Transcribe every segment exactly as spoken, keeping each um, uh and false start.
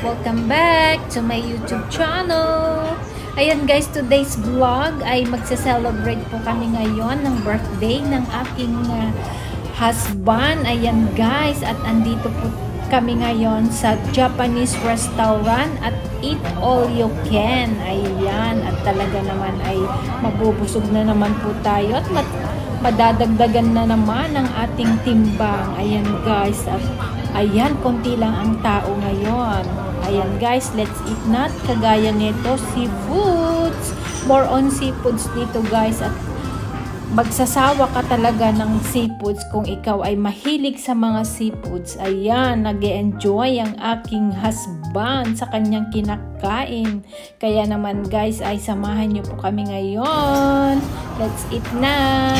Welcome back to my YouTube channel. Ayan guys, today's vlog ay magse-celebrate po kami ngayon ng birthday ng aking uh, husband. Ayan guys, at andito po kami ngayon sa Japanese restaurant at eat all you can. Ayan, at talaga naman ay mabubusog na naman po tayo at madadagdagan na naman ang ating timbang. Ayan guys, at ayan, konti lang ang tao ngayon. Ayan guys, let's eat na. Kagaya nito, seafoods. More on seafoods dito guys. At magsasawa ka talaga ng seafoods kung ikaw ay mahilig sa mga seafoods. Ayan, nag-e-enjoy ang aking husband sa kanyang kinakain. Kaya naman guys, ay samahan niyo po kami ngayon. Let's eat na.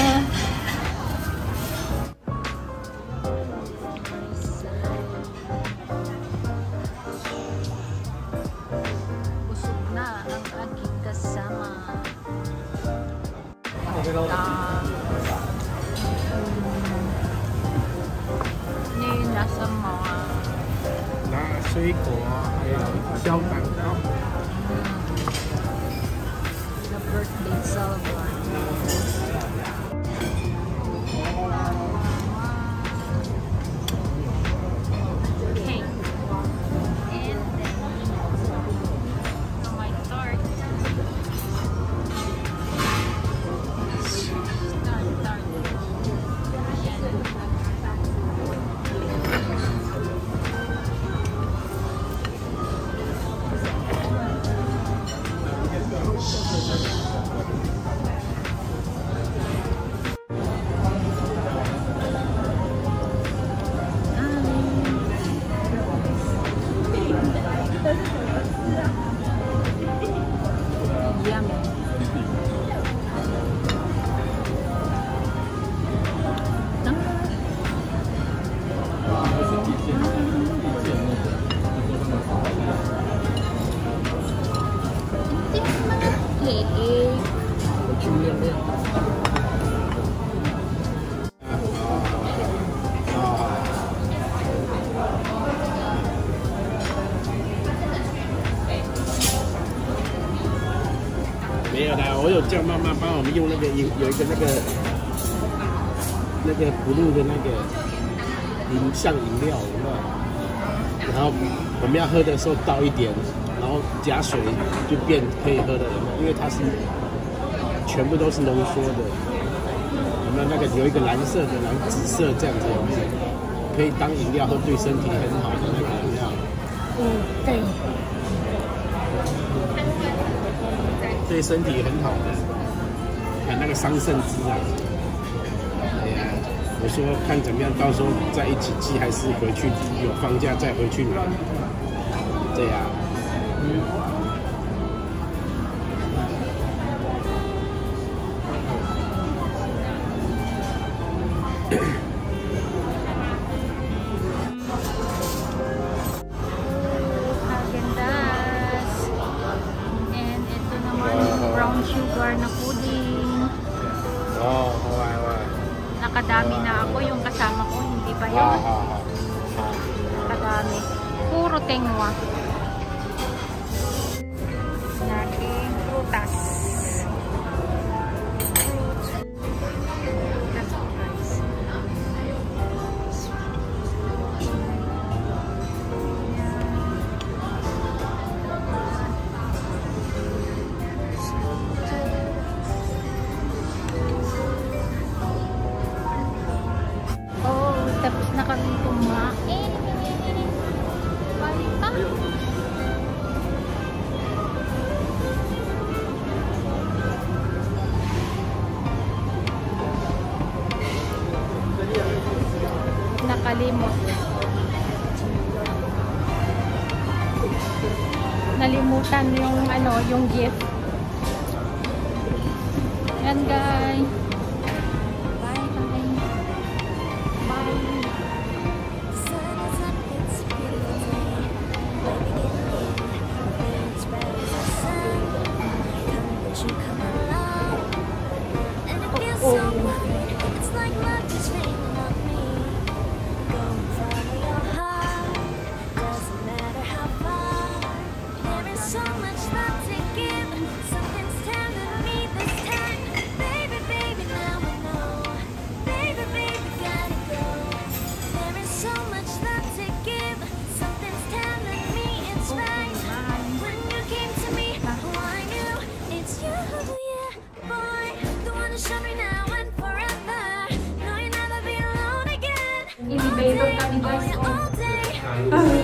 The birthday celebration. Cake. And then my tart. Tart, tart. Yummy. Cake. 没有啦，我有叫妈妈帮我们用那个有有一个那个那个blue的那个饮像饮料，有没有？然后我们要喝的时候倒一点，然后加水就变可以喝的，有没有？因为它是全部都是浓缩的，有没有？那个有一个蓝色的，然后紫色这样子，有没有？可以当饮料喝，对身体很好的那个饮料。 嗯，对。 对身体很好的，看那个桑葚汁啊！哎呀，我说看怎么样，到时候再一起寄，还是回去有放假再回去买。对呀、啊。 Sugar na pudding. Oh, okay, okay. Nakadami na ako. Yung kasama ko, hindi ba yun? Nakadami. Puro tengwa. Naging prutas. Tapos na kami kumain. Balik pa. Nakalimot. Nalimutan yung ano, yung gift. Yan guys. Follow your heart, doesn't matter how far. Elevator kami guys. Oh.